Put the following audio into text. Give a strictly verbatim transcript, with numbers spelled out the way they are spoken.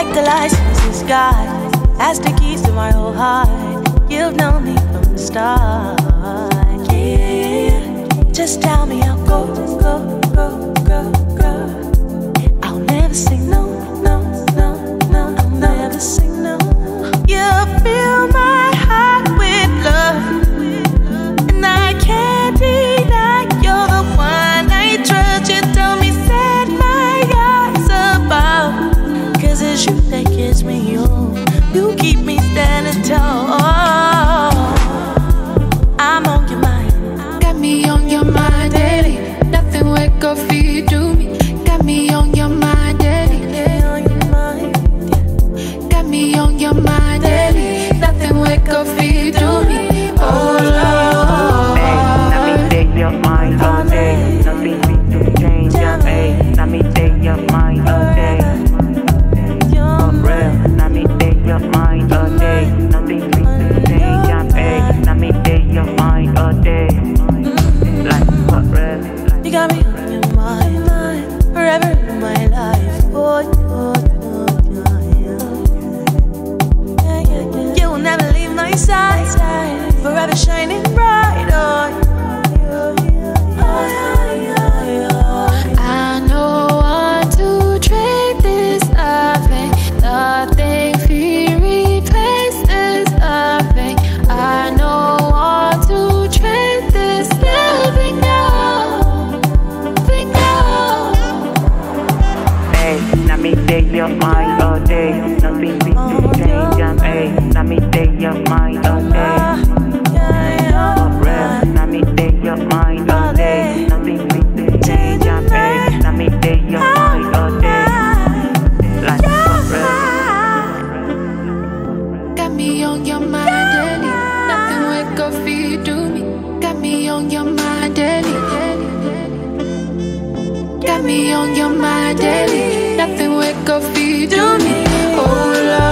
like the license to sky. Ask the keys to my whole heart. You've known me from the start. Yeah, just tell me I'll go, go, go, go, go. I'll never say no, no, no, no. I'll never say no. You fill my heart with love, and I can't deny you're the one I trust. You tell me set my eyes above, 'cause it's you that gives me hope. You keep me standing tall. I'm on your mind. Got me on your mind daily. Nothing will go for you do me. Got me on your mind daily. Got me on your mind daily. Nothing will go for you do me. Oh Lord. Hey, let me take your mind all day. Nothing needs to change. Hey, let me take your mind all day. For real, let me take your mind all day. Nothing needs to change. Hey, let me take your mind all day. Like for real. You got me on your mind, forever in my life. Oh, oh, oh, yeah, yeah, yeah. You will never leave my side, forever shining bright. Oh, I know want to trade this loving. Nothing free replaces loving. I know want to trade this loving now. Loving now. Hey, let me take your mind all day. Nothing needs to change. Hey, let me take your mind all day. For real, let me take your mind all day. Nothing needs to change. Hey, let me take your mind all day. Like for real. Got me on your mind daily. Nothing will go for you do me. Got me on your mind daily. Got me on your mind daily. Nothing will go for you do me. Oh Lord.